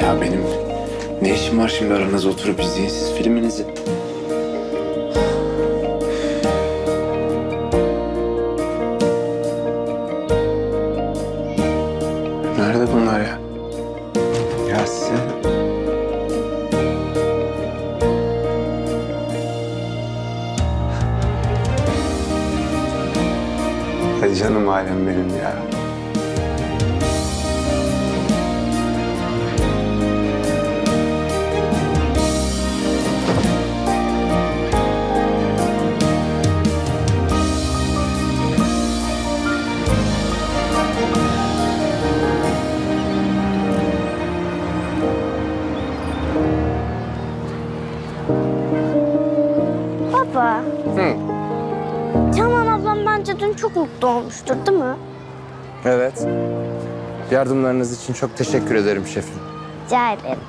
Ya benim ne işim var şimdi aranızda oturup izleyin siz filminizi. Nerede bunlar ya? Yasin. Hadi canım ailem benim ya. Baba. Hı. Canan ablam bence dün çok mutlu olmuştur değil mi? Evet. Yardımlarınız için çok teşekkür ederim şefim. Rica ederim.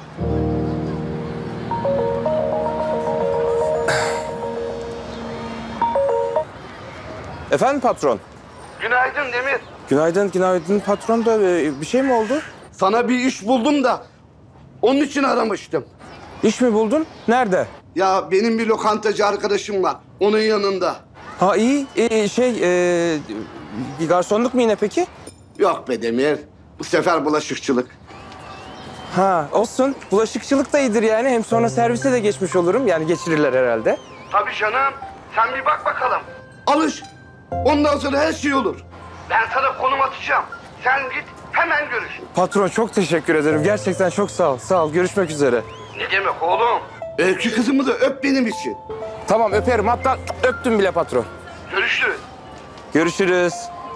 Efendim patron? Günaydın Demir. Günaydın, günaydın patron da bir şey mi oldu? Sana bir iş buldum da onun için aramıştım. İş mi buldun? Nerede? Ya benim bir lokantacı arkadaşım var. Onun yanında. Ha iyi, garsonluk mu yine peki? Yok be Demir. Bu sefer bulaşıkçılık. Ha olsun, bulaşıkçılık da iyidir yani. Hem sonra servise de geçmiş olurum. Yani geçirirler herhalde. Tabii canım. Sen bir bak bakalım. Alış. Ondan sonra her şey olur. Ben sana konum atacağım. Sen git hemen görüş. Patron çok teşekkür ederim. Gerçekten çok sağ ol. Sağ ol, görüşmek üzere. Ne demek oğlum? Şu kızımı da öp benim için. Tamam öperim, hatta öptüm bile patron. Görüşürüz. Görüşürüz.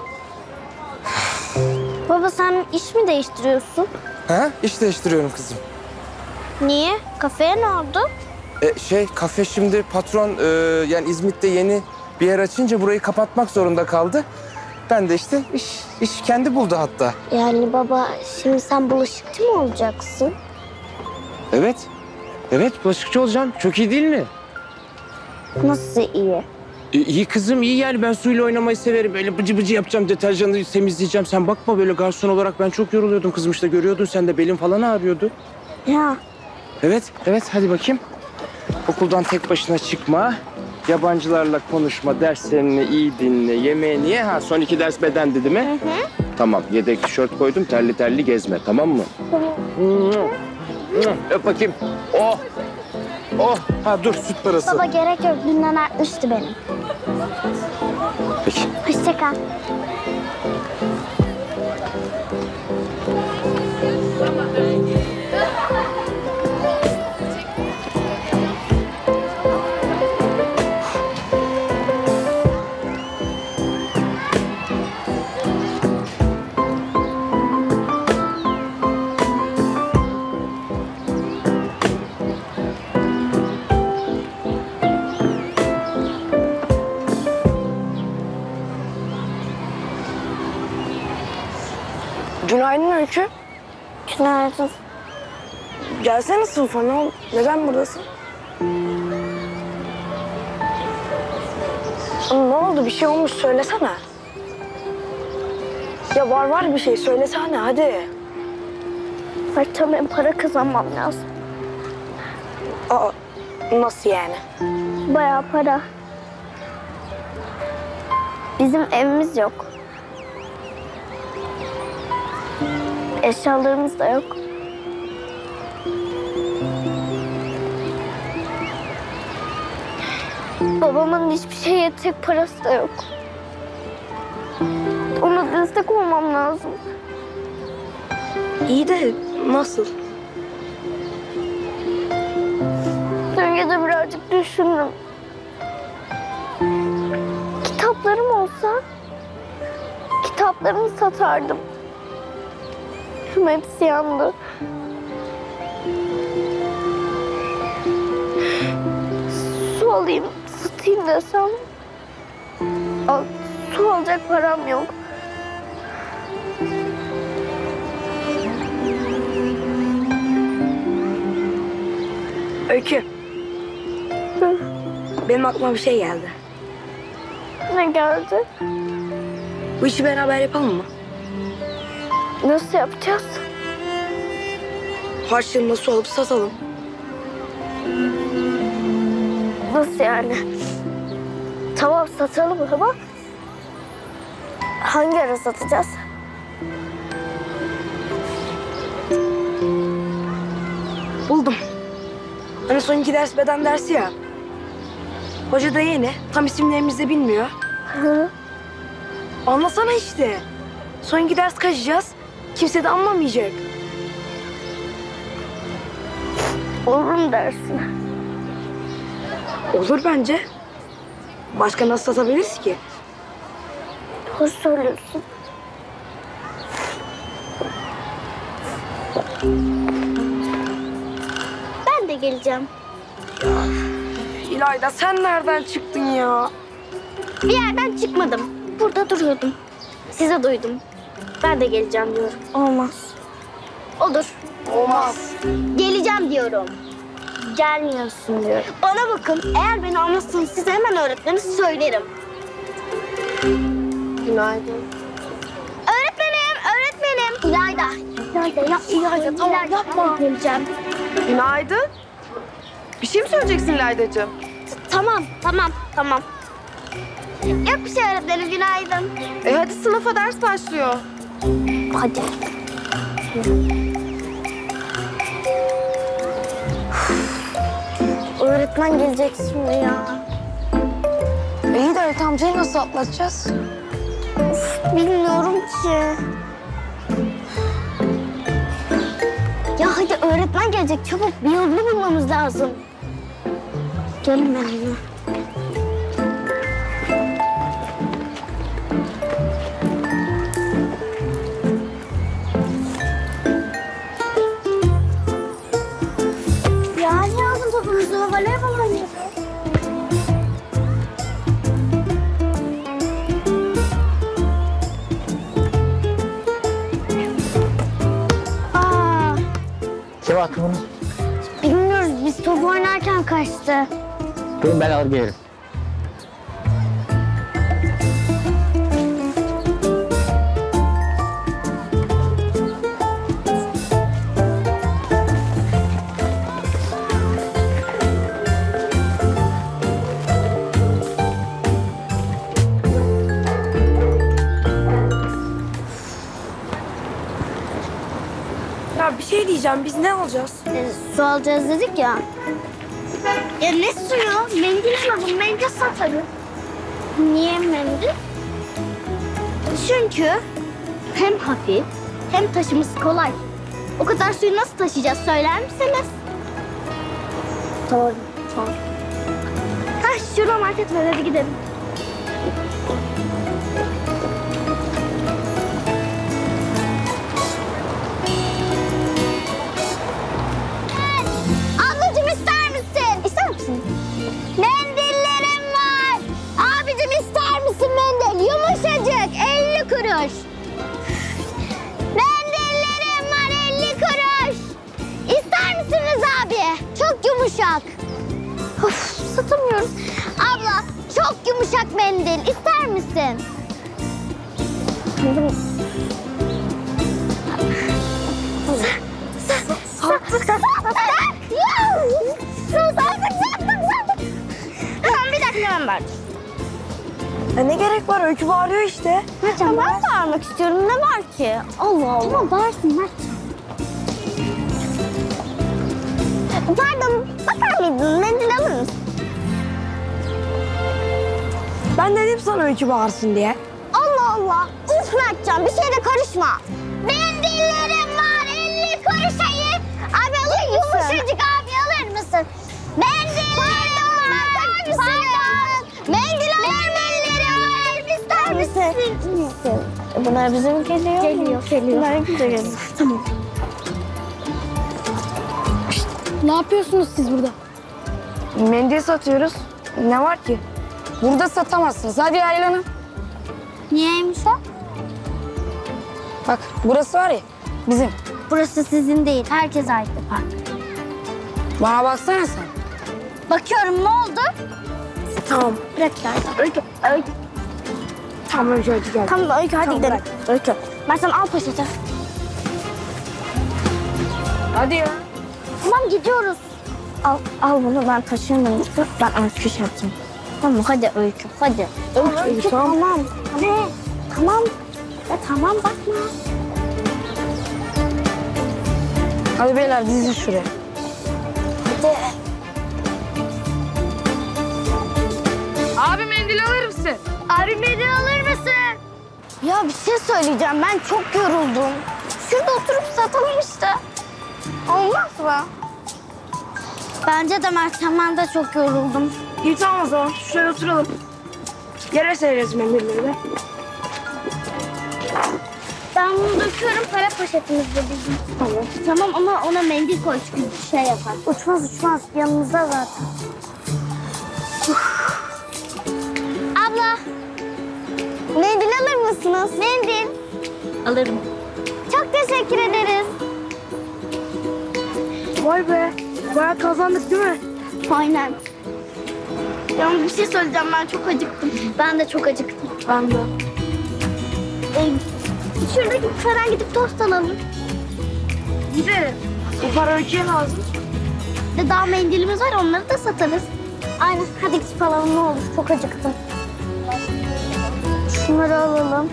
Baba sen iş mi değiştiriyorsun? Ha? İş değiştiriyorum kızım. Niye? Kafeye ne oldu? Kafe şimdi patron yani İzmit'te yeni bir yer açınca burayı kapatmak zorunda kaldı. Ben de işte iş kendi buldu hatta. Yani baba şimdi sen bulaşıkçı mı olacaksın? Evet. Evet bulaşıkçı olacağım. Çok iyi değil mi? Nasıl iyi? İyi kızım iyi yani ben suyla oynamayı severim. Böyle bıcı bıcı yapacağım, deterjanı temizleyeceğim. Sen bakma böyle garson olarak ben çok yoruluyordum kızım işte görüyordun sen de belim falan ağrıyordu. Ya Evet hadi bakayım. Okuldan tek başına çıkma. Yabancılarla konuşma, derslerini iyi dinle, yemeğini ye. Ha son 2 ders bedendi değil mi? Hı hı. Tamam yedek tişört koydum terli terli gezme tamam mı? Öp bakayım. Oh. Oh. Ha dur süt parası. baba gerek yok dünden artmıştı benim. Peki. Hoşça kal. Günaydın Öykü. Günaydın. Gelsene sınıfa ne oldu? Neden buradasın? Ne oldu? Bir şey olmuş söylesene. Ya var bir şey söylesene hadi. Parça benim para kazanmam lazım. Aa, nasıl yani? Bayağı para. Bizim evimiz yok. Eşyalarımız da yok. Babamın hiçbir şeye tek parası da yok. Ona destek olmam lazım. İyi de nasıl? Dün gece birazcık düşündüm. Kitaplarım olsa kitaplarımı satardım. Ama hepsi yandı. Su alayım, satayım desem. Su alacak param yok. Öykü. Hı, Benim aklıma bir şey geldi. ne geldi? Bu işi beraber yapalım mı? Nasıl yapacağız? Harçlığında su alıp satalım. Nasıl yani? Tamam satalım ama hangi ara satacağız? Buldum. Hani son 2 ders beden dersi ya. Hoca da yeni. Tam isimlerimizi de bilmiyor. Hı. Anlasana işte. Son 2 ders kaçacağız. Kimse de anlamayacak. Olur mu dersin? Olur bence. Başka nasıl satabiliriz ki? Doğru söylüyorsun. Ben de geleceğim. İlayda sen nereden çıktın ya? Bir yerden çıkmadım. Burada duruyordum. Size duydum. Ben de geleceğim diyorum. Olmaz. Olur. Olmaz. Geleceğim diyorum. Gelmiyorsun diyorum. Bana bakın. Eğer beni anlatsanız size hemen öğretmeni söylerim. Günaydın. Öğretmenim, öğretmenim. İlayda. İlayda, tamam yapma. Geleceğim. Günaydın. Bir şey mi söyleyeceksin İlaydacığım? Tamam. Yok bir şey öğretmenim, günaydın. Hadi sınıfa ders başlıyor. Hadi. Öğretmen gelecek şimdi ya. İyi de Halit amcayı nasıl atlatacağız? Bilmiyorum ki. Ya hadi öğretmen gelecek çabuk. Bir yolunu bulmamız lazım. Gelin benimle. Ya ne aldın topumuzu? Voleybol oynuyoruz. Aa, Kim attı bunu? bilmiyoruz. Biz top oynarken kaçtı. Durun ben alıp gelirim. Ya bir şey diyeceğim. Biz ne alacağız? Su alacağız dedik ya. Ya ne suyu? Mendil alalım. Mendil satarız. Niye mendil? Çünkü hem hafif hem taşıması kolay. O kadar suyu nasıl taşıyacağız söyler misiniz? Doğru. Şurada market var, hadi gidelim. Ablacığım ister misin? İster misin? Mendillerim var. Abicim ister misin mendil? Yumuşacık 50 kuruş. Mendillerim var 50 kuruş. İster misiniz abi? Çok yumuşak. Of, satamıyoruz. Abla çok yumuşak mendil. İster misin? Sattık. Tamam bir dakika hemen bağıracağım. Ne gerek var? Öykü bağırıyor işte. Mertcan ben bağırmak istiyorum. Ne var ki? Allah Allah. Tamam bağırsın Mertcan. Pardon bakar mıydın? Mendil alır mısın? Ben dedim sana Öykü bağırsın diye. Allah Allah. Uf Mertcan bir şeyde karışma. Mendillerim var 50 kuruşa iyi. Abi alır mısın? Yumuşacık abi alır mısın? Mendillerim var. Pardon. Mendillerim var. İster misin? Bunlar bize mi geliyor? Geliyor. Bunlar bize geliyor. Tamam. Ne yapıyorsunuz siz burada? Mendil satıyoruz. Ne var ki? Burada satamazsınız. Hadi yaylanın. Niyeymiş o? Bak burası var ya bizim. Burası sizin değil. Herkese ait bir park. Bana baksana sen. Bakıyorum ne oldu? Tamam. Bırak yerden. Öykü. Tamam Öykü hadi gel. Tamam Öykü hadi Tamam, gidelim. Öykü. Mertcan al poşeti. Hadi ya. Tamam gidiyoruz. Al bunu ben taşırım. Ben öykü şey yapayım. Tamam hadi öykü hadi. Öykü tamam. Tamam. Ya tamam bakma. Hadi beyler dizin şuraya. Hadi. Abi mendil alır mısın? Abi mendil alır mısın? Ya bir şey söyleyeceğim. Ben çok yoruldum. Şurada oturup satalım işte. Olmaz mı? Bence de Mert'ten ben de çok yoruldum. İyi tamam o zaman. Şuraya oturalım. Yere sereriz mendilleri de. Ben bunu döküyorum para poşetimizde bizim. Tamam. Tamam ama ona mendil koy çünkü şey yapar. Uçmaz yanımızda zaten. Abla. Mendil alır mısınız? Mendil. Alırım. Çok teşekkür ederiz. Vay be. Bayağı kazandık değil mi? Aynen. Yalnız bir şey söyleyeceğim ben çok acıktım. Ben de çok acıktım. Ben de. Şuradaki büfeden gidip tost alalım. Gidelim. Bu para öyküye lazım. Bir de daha mendilimiz var onları da satarız. Aynen hadi gidip alalım ne olur çok acıktım. Şunları alalım.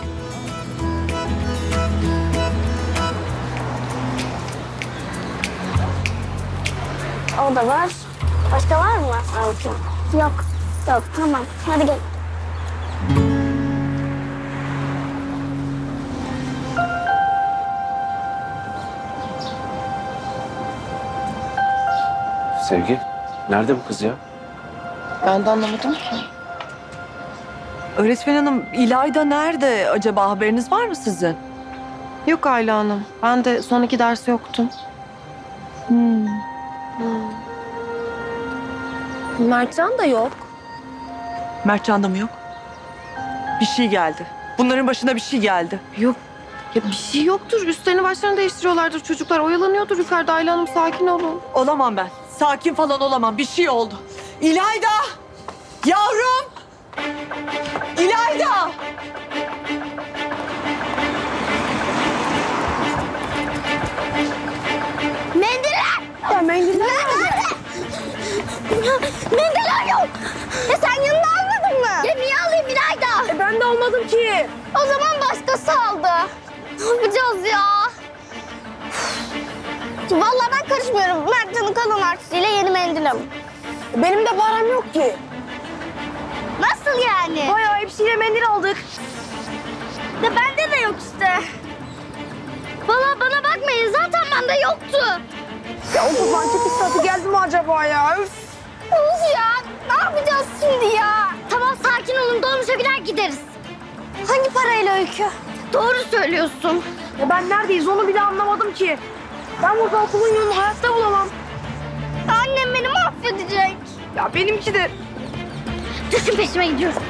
O da var. Başka var mı? Yok. Yok tamam hadi gel. Sevgi, nerede bu kız ya? Ben de anlamadım ki. Öğretmen hanım, İlayda nerede acaba? Haberiniz var mı sizin? Yok Ayla Hanım. Ben de son 2 ders yoktum. Mertcan da yok. Mertcan da mı yok? Bir şey geldi. Bunların başına bir şey geldi. Yok. Ya bir şey yoktur. Üstlerini başlarını değiştiriyorlardır çocuklar. Oyalanıyordur yukarıda. Ayla Hanım sakin olun. Olamam ben. Sakin falan olamam. Bir şey oldu. İlayda! Yavrum! İlayda! Mendiller! Ya mendiller nerede? Mendiller yok. Ya sen yanına almadın mı? Ya niye alayım İlayda? Ben de almadım ki. O zaman başkası aldı. Ne yapacağız ya? Vallahi ben karışmıyorum. Mertcan'ın kalan artısıyla yeni mendilim. Benim de param yok ki. Nasıl yani? Bayağı hepsiyle mendil aldık. Ya bende de yok işte. Vallahi bana bakmayın zaten bende yoktu. Ya o toplantıya bir saati geldi mi acaba ya? Üf. Of ya ne yapacağız şimdi ya? Tamam sakin olun dolmuşa biner gideriz. Hangi parayla Öykü? Doğru söylüyorsun. Ya ben neredeyiz onu bile anlamadım ki. Ben burada okulun yolunu hayatta bulamam. Annem beni mahvedecek. Ya benimki de. Düşün peşime gidiyorum.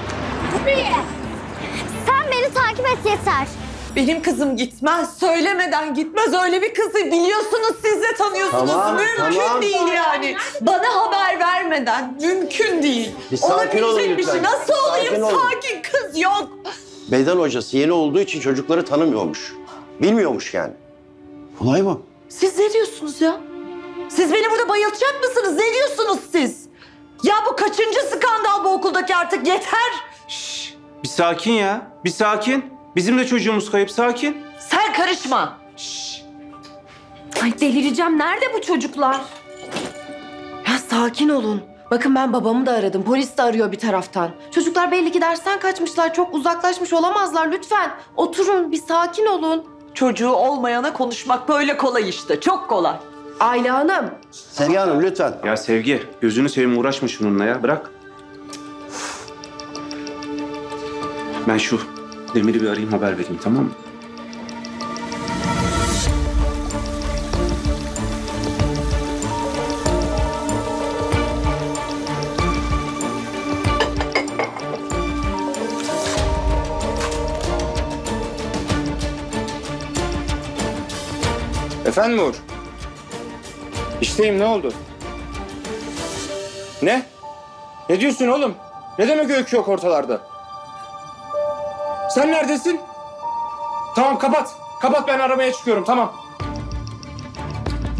Sen beni takip et yeter. Benim kızım gitmez. Söylemeden gitmez. Öyle bir kızı biliyorsunuz. Siz de tanıyorsunuz. Tamam, mümkün tamam. değil yani. Bana haber vermeden mümkün değil. Bir sakin olun Olabilecek bir şey. lütfen. Nasıl olayım? Sakin olun. Sakin kız yok. Beden hocası yeni olduğu için çocukları tanımıyormuş. Bilmiyormuş yani. Olay bu. Siz ne diyorsunuz ya? Siz beni burada bayılacak mısınız? Ne diyorsunuz siz? Ya bu kaçıncı skandal bu okuldaki artık yeter. Şşş, bir sakin ya. Bir sakin. Bizim de çocuğumuz kayıp, sakin. Sen karışma. Şşş. Ay delireceğim. Nerede bu çocuklar? Ya sakin olun. Bakın ben babamı da aradım. Polis de arıyor bir taraftan. Çocuklar belli ki dersten kaçmışlar. Çok uzaklaşmış olamazlar. Lütfen oturun bir sakin olun. Çocuğu olmayana konuşmak böyle kolay işte. Çok kolay. Ayla Hanım. Sevgi Hanım lütfen. Ya Sevgi, gözünü seveyim uğraşma şununla ya. Bırak. Ben şu Demir'i bir arayayım, haber vereyim, tamam mı? Efendim Uğur? İşteyim, ne oldu? Ne? Ne diyorsun oğlum? Ne demek Öykü yok ortalarda? Sen neredesin? Tamam kapat. Kapat, ben aramaya çıkıyorum, tamam.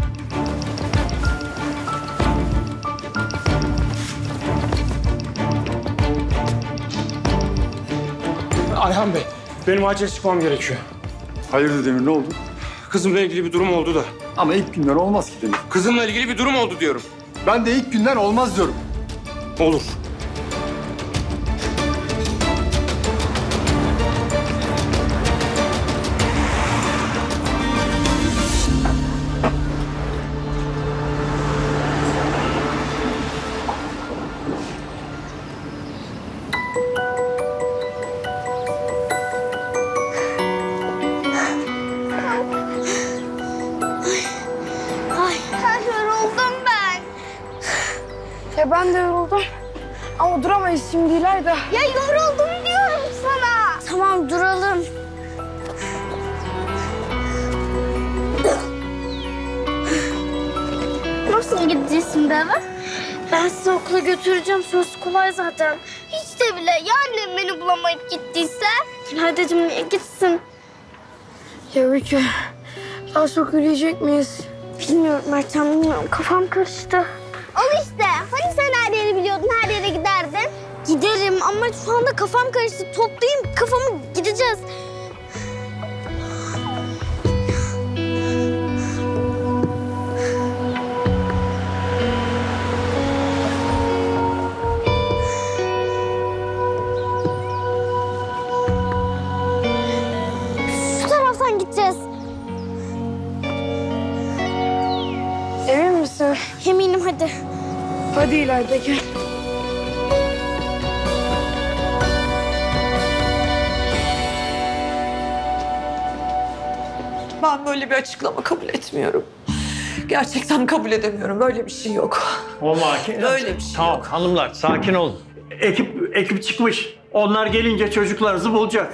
Ayhan Bey, benim acil çıkmam gerekiyor. Hayırdır Demir, ne oldu? Kızımla ilgili bir durum oldu da. Ama ilk günden olmaz ki Demir. Kızımla ilgili bir durum oldu diyorum. Ben de ilk günden olmaz diyorum. Olur. Ay yoruldum ben. Ya ben de yoruldum. Ama duramayız şimdi İlayda. Ya yoruldum diyorum sana. Tamam duralım. Nasıl gideceğiz şimdi eve? Ben sizi okula götüreceğim. Sonrası kolay zaten. Hiç de bile. Ya annem beni bulamayıp gittiyse? İlaydacığım niye gitsin? Ya Öykü, daha çok yürüyecek miyiz? Bilmiyorum Mertcan, bilmiyorum. Kafam karıştı. Al işte. Hani sen her yeri biliyordun, her yere giderdin. Giderim ama şu anda kafam karıştı. Toplayayım kafamı, gideceğiz. Şu taraftan gideceğiz. Emin misin? Eminim hadi. Hadi İlayda gel. Ben böyle bir açıklama kabul etmiyorum. Gerçekten kabul edemiyorum. Böyle bir şey yok. Olmaz. Böyle bir şey Tamam yok. hanımlar sakin olun. Ekip çıkmış. Onlar gelince çocuklarınızı bulacak.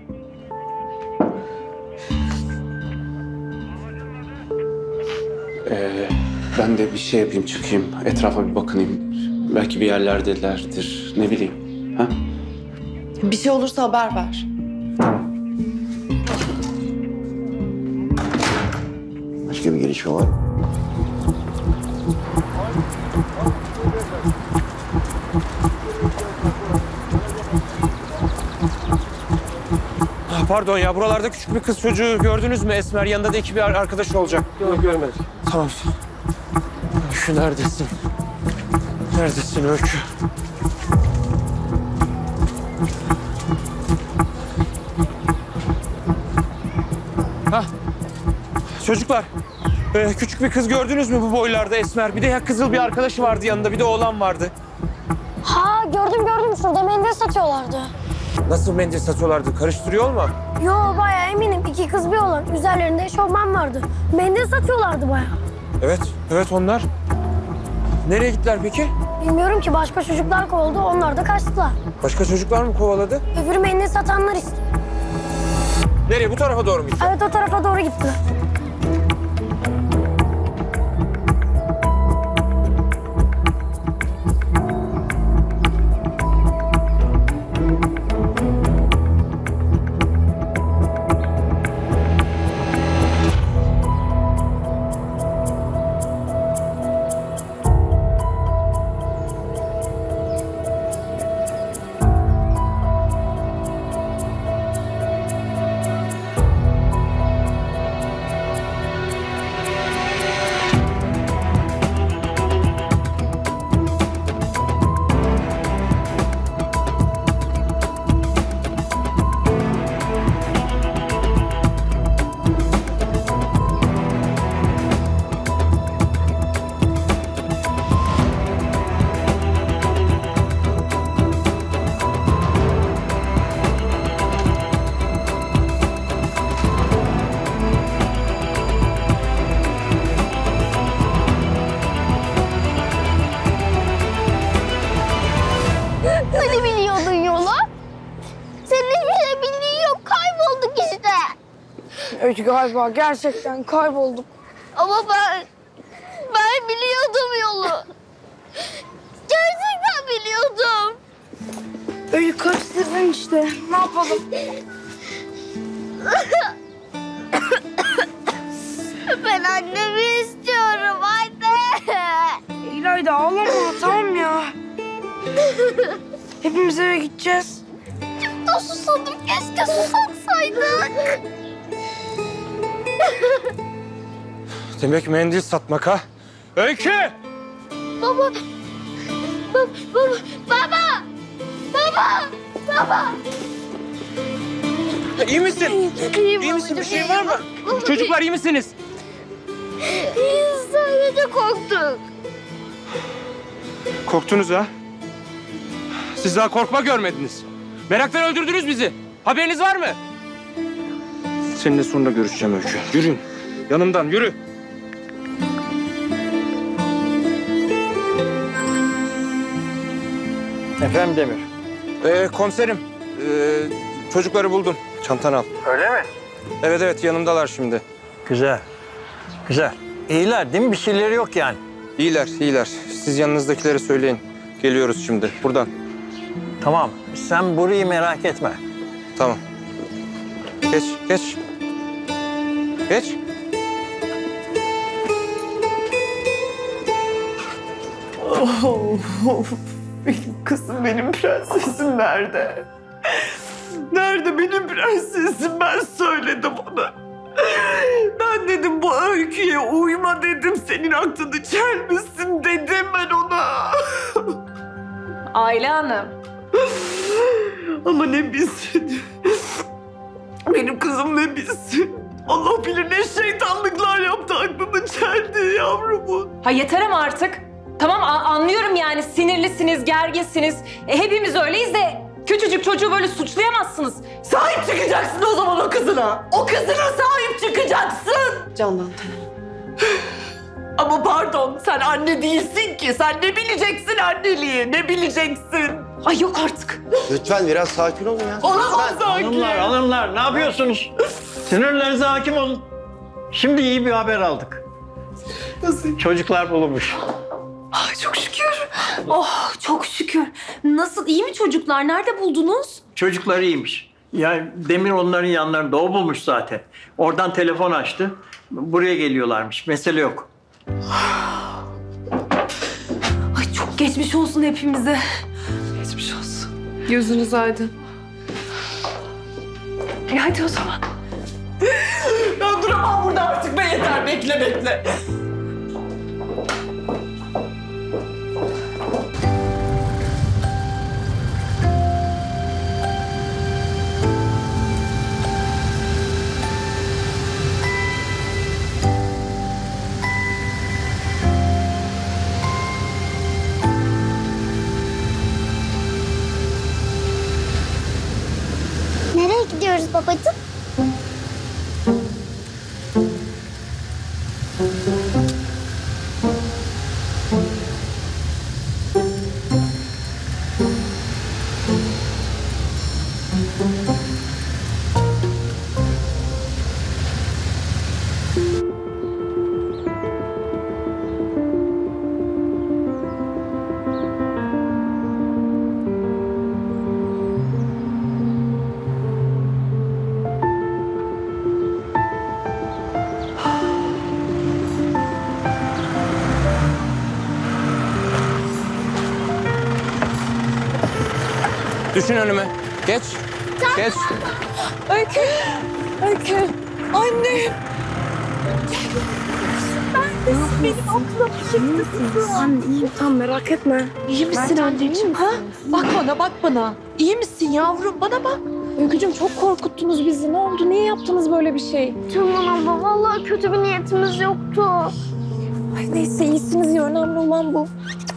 Ben de bir şey yapayım, çıkayım. Etrafa bir bakınayım. Belki bir yerlerdelerdir. Ne bileyim. Ha? Bir şey olursa haber ver. Başka bir gelişme var mı? Pardon ya, buralarda küçük bir kız çocuğu gördünüz mü? Esmer, yanında da iki bir arkadaş olacak. Yok, görmedik. Tamam. Öykü neredesin? Neredesin Öykü? Hah. Çocuklar, küçük bir kız gördünüz mü bu boylarda Esmer? Bir de ya kızıl bir arkadaşı vardı yanında, bir de oğlan vardı. Ha gördüm. Şurada mendil satıyorlardı. Nasıl mendil satıyorlardı? Karıştırıyor olma. Yo bayağı eminim. 2 kız bir oğlan. Üzerlerinde eşofman vardı. Mendil satıyorlardı bayağı. Evet onlar. Nereye gittiler peki? Bilmiyorum ki, başka çocuklar kovuldu. Onlar da kaçtılar. Başka çocuklar mı kovaladı? Öbürü mendil satanlar işte. Nereye? Bu tarafa doğru mu gitti? Evet o tarafa doğru gittiler. Hani biliyordun yolu? Senin hiçbir şey bildiğin yok. Kaybolduk işte. Öykü galiba gerçekten kaybolduk. Ama ben biliyordum yolu. Gerçekten biliyordum. Öykü karıştırdın işte. Ne yapalım? Ben annemi istiyorum anne. İlayda ağlama tamam ya. Hepimiz eve gideceğiz. Çok da susadım Keşke su satsaydık. Demek mendil satmak ha? Öykü! Baba. Baba. İyi misin? İyi misin? Bir şey var mı? Çocuklar iyi misiniz? Biz sadece korktuk. Korktunuz ha? Siz daha korkma görmediniz. Meraktan öldürdünüz bizi. Haberiniz var mı? Seninle sonra görüşeceğim Öykü. Yürüyün. Yanımdan yürü. Efendim Demir. Komiserim. Çocukları buldum. Çantanı al. Öyle mi? Evet yanımdalar şimdi. Güzel. Güzel. İyiler değil mi? Bir şeyleri yok yani. İyiler. Siz yanınızdakilere söyleyin. Geliyoruz şimdi. Buradan. Tamam. Sen burayı merak etme. Tamam. Geç. Benim kızım, benim prensesim nerede? Nerede benim prensesim? Ben söyledim ona. Ben dedim bu öyküye uyma dedim. Senin aklını çelmesin dedim ben ona. Ayla Hanım. Ama ne bilsin. Benim kızım ne bilsin. Allah bilir ne şeytanlıklar yaptı, aklını çeldi yavrumun. Ha yeter ama artık. Tamam anlıyorum yani sinirlisiniz, gerginsiniz. Hepimiz öyleyiz de küçücük çocuğu böyle suçlayamazsınız. Sahip çıkacaksın o zaman o kızına. O kızına sahip çıkacaksın. Candan. Ama pardon, sen anne değilsin ki. Sen ne bileceksin anneliği, ne bileceksin? Ay yok artık. Lütfen biraz sakin olun ya. Olamaz sanki. Hanımlar ne yapıyorsunuz? Sinirlerinize hakim olun. Şimdi iyi bir haber aldık. Nasıl? Çocuklar bulunmuş. Ay çok şükür. Oh çok şükür. Nasıl, iyi mi çocuklar? Nerede buldunuz? Çocuklar iyiymiş. Yani Demir onların yanlarında, o bulmuş zaten. Oradan telefon açtı. Buraya geliyorlarmış. Mesele yok. Ay çok geçmiş olsun hepimize. Geçmiş olsun. Gözünüz aydın. Hadi o zaman. Ben duramam burada artık be, yeter. Bekle. Nereye gidiyoruz babacığım? Düşün önüme. Geç. Geç. Öykü. Annem. Anne iyiyim, tamam merak etme. İyi misin anneciğim? Ha? Bak bana. İyi misin yavrum? Bana bak. Öykücüğüm çok korkuttunuz bizi. Ne oldu? Niye yaptınız böyle bir şey? Tamam abla, vallahi kötü bir niyetimiz yoktu. Ay neyse iyisiniz ya, önemli olan bu.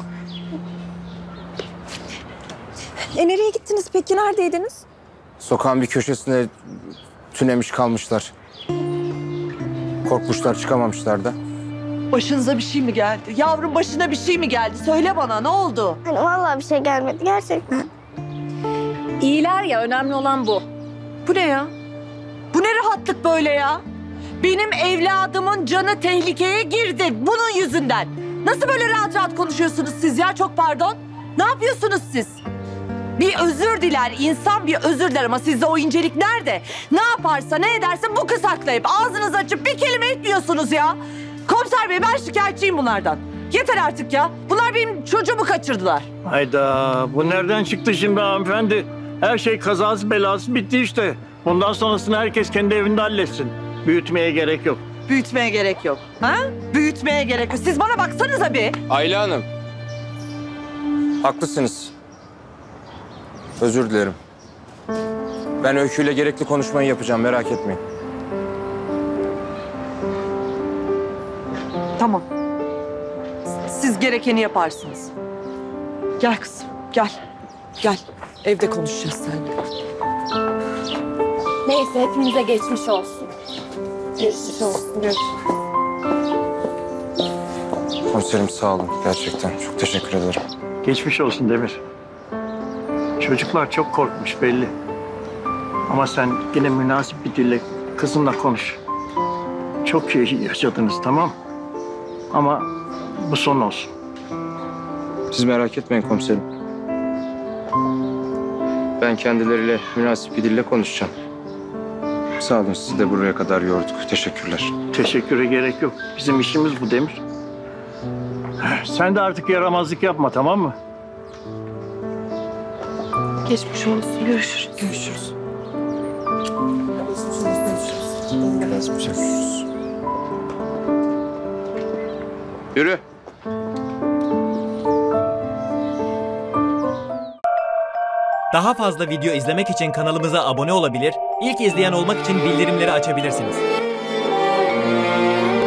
Nereye gittiniz peki? Neredeydiniz? Sokağın bir köşesinde tünemiş kalmışlar. Korkmuşlar, çıkamamışlar da. Başınıza bir şey mi geldi? Yavrum başına bir şey mi geldi? Söyle bana, ne oldu? Hani vallahi bir şey gelmedi gerçekten. İyiler ya, önemli olan bu. Bu ne ya? Bu ne rahatlık böyle ya? Benim evladımın canı tehlikeye girdi bunun yüzünden. Nasıl böyle rahat konuşuyorsunuz siz ya? Çok pardon. Ne yapıyorsunuz siz? Bir özür diler, insan bir özür diler ama sizde o incelik nerede? Ne yaparsa ne ederse bu kız haklayıp ağzınızı açıp bir kelime etmiyorsunuz ya. Komiser bey, ben şikayetçiyim bunlardan. Yeter artık ya. Bunlar benim çocuğumu kaçırdılar. Hayda, bu nereden çıktı şimdi hanımefendi? Her şey kazası belası bitti işte. Bundan sonrasını herkes kendi evinde halletsin. Büyütmeye gerek yok. Büyütmeye gerek yok. Ha? Büyütmeye gerek yok. Siz bana baksanıza bir. Ayla Hanım. Haklısınız. Özür dilerim. Ben Öykü ile gerekli konuşmayı yapacağım, merak etmeyin. Tamam. Siz gerekeni yaparsınız. Gel kızım, gel. Gel. Evde konuşacağız seninle. Neyse hepimize geçmiş olsun. Geçmiş olsun. Komiserim sağ olun, gerçekten. Çok teşekkür ederim. Geçmiş olsun Demir. Çocuklar çok korkmuş belli. Ama sen yine münasip bir dille kızınla konuş. Çok şey yaşadınız, tamam. Ama bu son olsun. Siz merak etmeyin komiserim. Ben kendileriyle münasip bir dille konuşacağım. Sağ olun, sizi de buraya kadar yorduk. Teşekkürler. Teşekküre gerek yok. Bizim işimiz bu Demir. Sen de artık yaramazlık yapma, tamam mı? Geçmiş olsun. Görüşürüz. Görüşürüz. Yürü. Daha fazla video izlemek için kanalımıza abone olabilir, ilk izleyen olmak için bildirimleri açabilirsiniz.